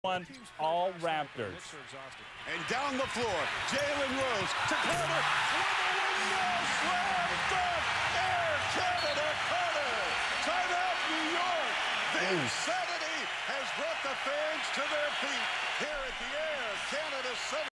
One, all Raptors. And down the floor, Jalen Rose to Carter with a window slam dunk. Air Canada Carter. Timeout, New York. The insanity has brought the fans to their feet here at the Air Canada Center.